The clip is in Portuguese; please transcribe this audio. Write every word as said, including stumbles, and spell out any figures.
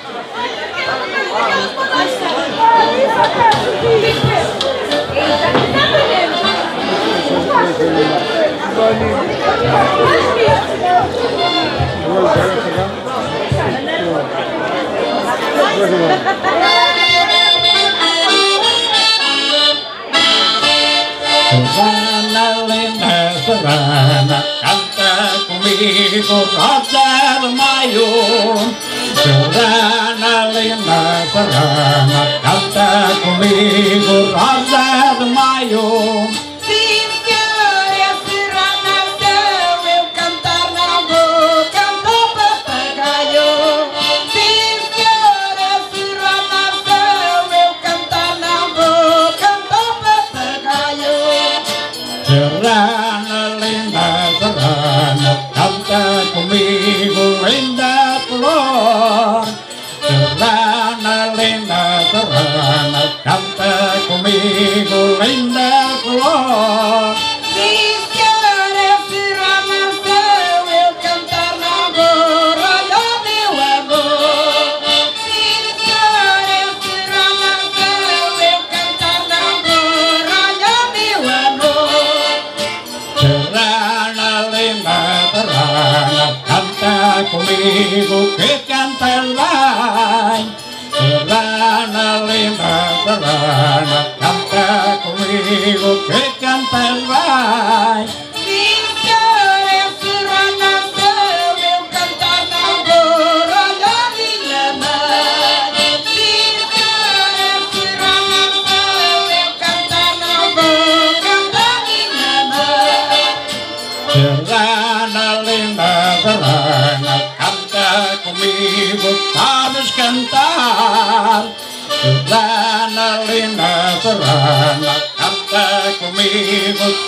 Serrana, linda serrana, canta comigo, rosa de maio. Serrana, linda serrana, canta comigo, rosa de maio. Sim, senhor, é serrana, se eu cantar não vou cantar papagaio. Sim, senhor, é serrana, se eu cantar não vou cantar papagaio. Serrana, linda serrana, canta comigo, linda flor. Serrana, linda serrana, canta comigo, linda flor. Sim, senhor, é serrana, se eu cantar não vou ralhar meu amor. Sim, senhor, é serrana, se eu cantar não vou ralhar meu amor. Serrana, linda serrana, canta comigo, que canta el vai. Serrana, linda serrana, canta comigo, que canta el vai. Sim, senhor, é serrana, se eu cantar não vou ralhar minha mãe. Sim, senhor, é serrana, se eu cantar não vou cantar minha mãe. Serrana, linda serrana, canta comigo, sabes cantar. Serrana, linda serrana, canta comigo,